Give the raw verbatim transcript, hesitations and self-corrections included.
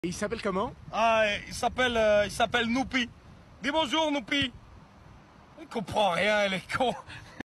Et il s'appelle comment? Ah, il s'appelle euh, il s'appelle Noupi. Dis bonjour Noupi. Il comprend rien, il est con.